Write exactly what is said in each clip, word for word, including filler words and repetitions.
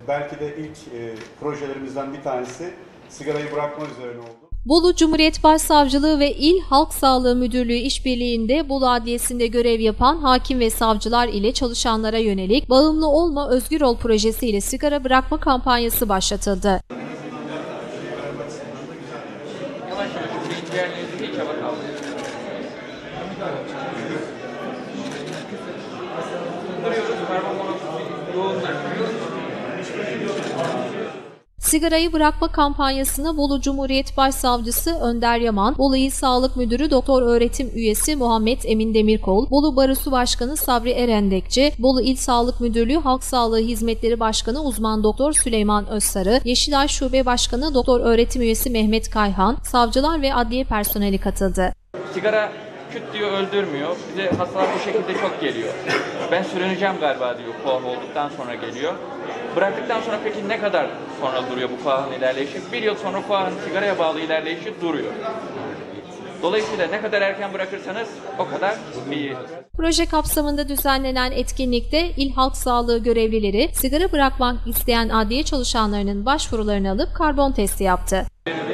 Belki de ilk e, projelerimizden bir tanesi sigarayı bırakma üzerine oldu. Bolu Cumhuriyet Başsavcılığı ve İl Halk Sağlığı Müdürlüğü işbirliğinde Bolu Adliyesi'nde görev yapan hakim ve savcılar ile çalışanlara yönelik Bağımlı Olma Özgür Ol projesi ile sigara bırakma kampanyası başlatıldı. Sigarayı bırakma kampanyasına Bolu Cumhuriyet Başsavcısı Önder Yaman, Bolu İl Sağlık Müdürü Doktor Öğretim Üyesi Muhammed Emin Demirkol, Bolu Barosu Başkanı Sabri Erendekçi, Bolu İl Sağlık Müdürlüğü Halk Sağlığı Hizmetleri Başkanı Uzman Doktor Süleyman Özsarı, Yeşilay Şube Başkanı Doktor Öğretim Üyesi Mehmet Kayhan, savcılar ve adliye personeli katıldı. Sigara küt diyor öldürmüyor. Bize hastalar bu şekilde çok geliyor. Ben sürüneceğim galiba diyor, koah olduktan sonra geliyor. Bıraktıktan sonra peki ne kadar sonra duruyor bu koahın ilerleyişi? Bir yıl sonra koahın sigaraya bağlı ilerleyişi duruyor. Dolayısıyla ne kadar erken bırakırsanız o kadar iyi. Proje kapsamında düzenlenen etkinlikte İl Halk Sağlığı görevlileri sigara bırakmak isteyen adliye çalışanlarının başvurularını alıp karbon testi yaptı.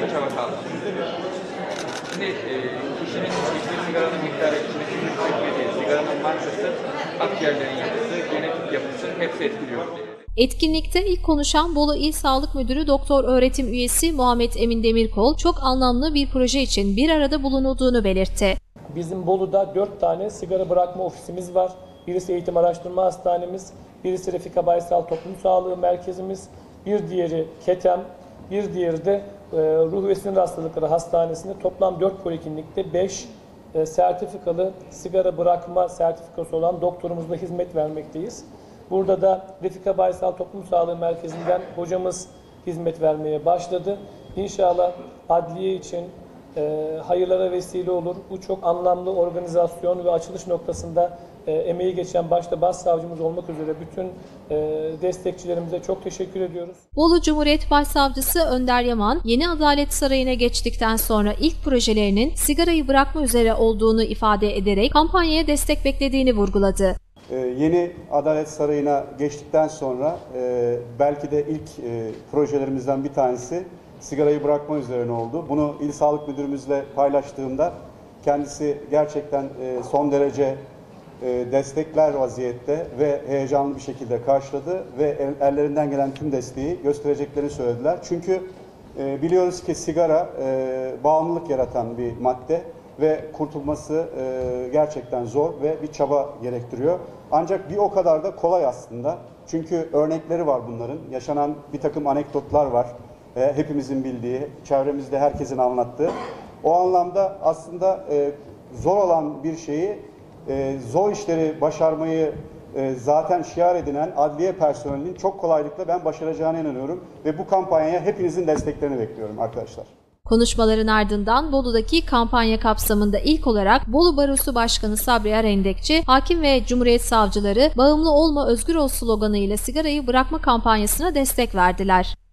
Şimdi e, kişinin içtiği sigaranın miktarı, içindeki çekmediği sigaranın markası, akciğerlerin yapısı, genetik yapısı hepsi etkiliyor. Etkinlikte ilk konuşan Bolu İl Sağlık Müdürü Doktor Öğretim Üyesi Muhammed Emin Demirkol, çok anlamlı bir proje için bir arada bulunulduğunu belirtti. Bizim Bolu'da dört tane sigara bırakma ofisimiz var. Birisi Eğitim Araştırma Hastanemiz, birisi Refika Baysal Toplum Sağlığı Merkezimiz, bir diğeri KETEM, bir diğeri de e, Ruh ve Sinir Hastalıkları Hastanesi'nde toplam dört poliklinikte beş e, sertifikalı sigara bırakma sertifikası olan doktorumuzla hizmet vermekteyiz. Burada da Refika Baysal Toplum Sağlığı Merkezi'nden hocamız hizmet vermeye başladı. İnşallah adliye için e, hayırlara vesile olur. Bu çok anlamlı organizasyon ve açılış noktasında e, emeği geçen başta başsavcımız olmak üzere bütün e, destekçilerimize çok teşekkür ediyoruz. Bolu Cumhuriyet Başsavcısı Önder Yaman, Yeni Adalet Sarayı'na geçtikten sonra ilk projelerinin sigarayı bırakma üzere olduğunu ifade ederek kampanyaya destek beklediğini vurguladı. Ee, yeni Adalet Sarayı'na geçtikten sonra e, belki de ilk e, projelerimizden bir tanesi sigarayı bırakma üzerine oldu. Bunu İl Sağlık Müdürümüzle paylaştığımda kendisi gerçekten e, son derece e, destekler vaziyette ve heyecanlı bir şekilde karşıladı ve el, ellerinden gelen tüm desteği göstereceklerini söylediler. Çünkü e, biliyoruz ki sigara e, bağımlılık yaratan bir madde ve kurtulması e, gerçekten zor ve bir çaba gerektiriyor. Ancak bir o kadar da kolay aslında. Çünkü örnekleri var bunların. Yaşanan bir takım anekdotlar var. E, hepimizin bildiği, çevremizde herkesin anlattığı. O anlamda aslında e, zor olan bir şeyi, e, zor işleri başarmayı e, zaten şiar edinen adliye personelinin çok kolaylıkla ben başaracağına inanıyorum. Ve bu kampanyaya hepinizin desteklerini bekliyorum arkadaşlar. Konuşmaların ardından Bolu'daki kampanya kapsamında ilk olarak Bolu Barosu Başkanı Sabri Erendekçi, hakim ve Cumhuriyet savcıları Bağımlı Olma Özgür Ol sloganıyla sigarayı bırakma kampanyasına destek verdiler.